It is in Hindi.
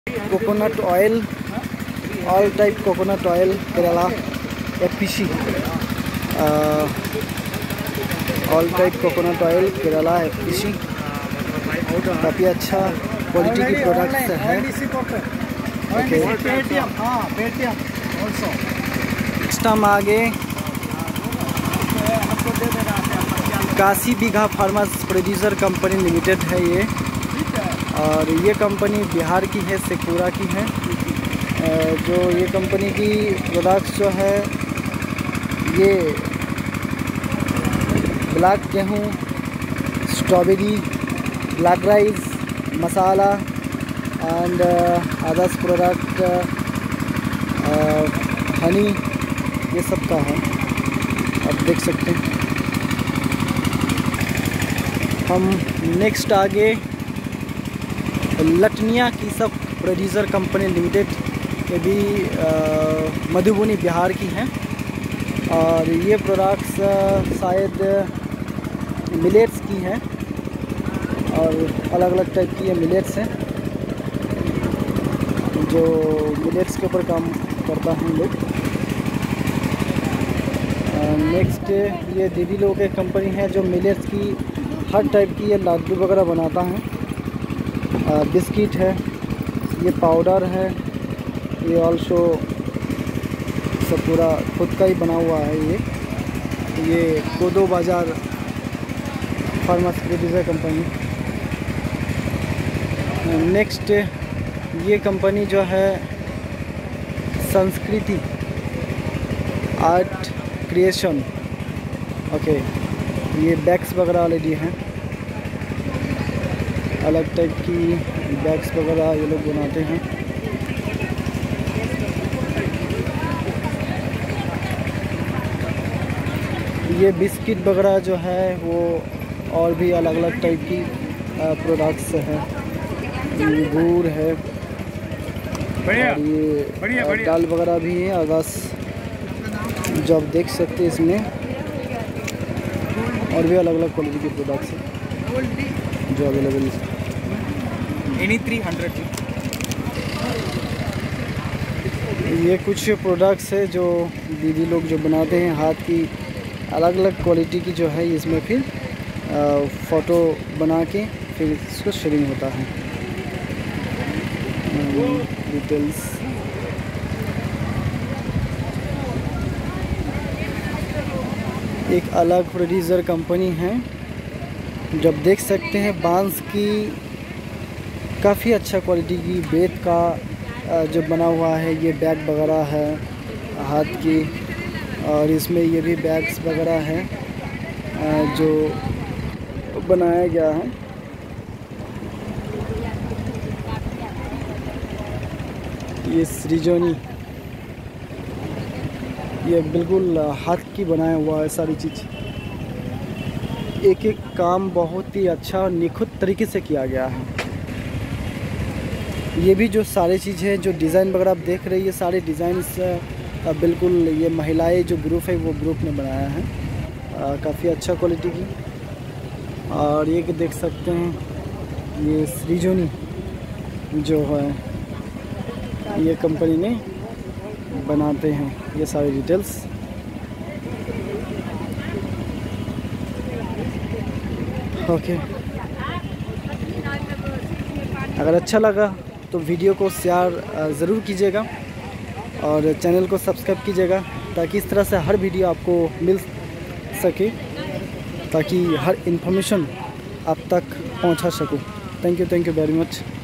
Coconut oil, all type coconut oil Kerala FPC, all type coconut oil Kerala FPC, काफ़ी अच्छा क्वालिटी की प्रोडक्ट्स है। नेक्स्ट हम आगे काशी बीघा फार्मास प्रोड्यूसर कंपनी लिमिटेड है ये, और ये कंपनी बिहार की है, शेखपुरा की है। जो ये कंपनी की प्रोडक्ट्स जो है ये ब्लैक गेहूँ, strawberry, black rice, masala and others product, honey, ये सब का है, आप देख सकते हैं। हम नेक्स्ट आगे लटनिया की सब प्रोड्यूसर कंपनी लिमिटेड, ये भी मधुबनी बिहार की हैं, और ये प्रोडक्ट्स शायद मिलेट्स की हैं, और अलग अलग टाइप की ये मिलेट्स हैं जो मिलेट्स के ऊपर काम करता है लोग। नेक्स्ट ये दीदी लोग के कंपनी है जो मिलेट्स की हर टाइप की ये लड्डू वगैरह बनाता है। बिस्किट है, ये पाउडर है, ये ऑल्सो सब पूरा खुद का ही बना हुआ है। ये Kodo Bazaar farmers producer company. Next ये कंपनी जो है संस्कृति आर्ट क्रिएशन, ओके, ये बैग्स वगैरह ऑलरेडी हैं, अलग टाइप की बैग्स वगैरह ये लोग बनाते हैं। ये बिस्किट वगैरह जो है वो और भी अलग अलग टाइप की प्रोडक्ट्स हैं, गुड़ है, और ये दाल वगैरह भी है, और बस जो आप देख सकते हैं इसमें और भी अलग अलग क्वालिटी के प्रोडक्ट्स हैं जो अवेलेबल है। एनी 300 ये कुछ प्रोडक्ट्स है जो दीदी लोग जो बनाते हैं, हाथ की अलग अलग क्वालिटी की जो है, इसमें फिर फ़ोटो बना के फिर इसको शेयरिंग होता है। डिटेल्स एक अलग प्रोड्यूसर कंपनी है, जब देख सकते हैं बांस की काफ़ी अच्छा क्वालिटी की बेत का जो बना हुआ है, ये बैग वगैरह है हाथ की, और इसमें ये भी बैग्स वगैरह हैं जो बनाया गया है। ये सृजनी, ये बिल्कुल हाथ की बनाया हुआ है सारी चीज़, एक एक काम बहुत ही अच्छा और निखुत तरीके से किया गया है। ये भी जो सारी चीज़ें हैं, जो डिज़ाइन वगैरह आप देख रही है, सारे डिज़ाइंस बिल्कुल ये महिलाएं जो ग्रुप है वो ग्रुप ने बनाया है, काफ़ी अच्छा क्वालिटी की। और ये कि देख सकते हैं ये सृजनी जो है ये कंपनी ने बनाते हैं, ये सारी डिटेल्स। ओके, अगर अच्छा लगा तो वीडियो को शेयर ज़रूर कीजिएगा और चैनल को सब्सक्राइब कीजिएगा, ताकि इस तरह से हर वीडियो आपको मिल सके, ताकि हर इन्फॉर्मेशन आप तक पहुंचा सकूं। Thank you very much.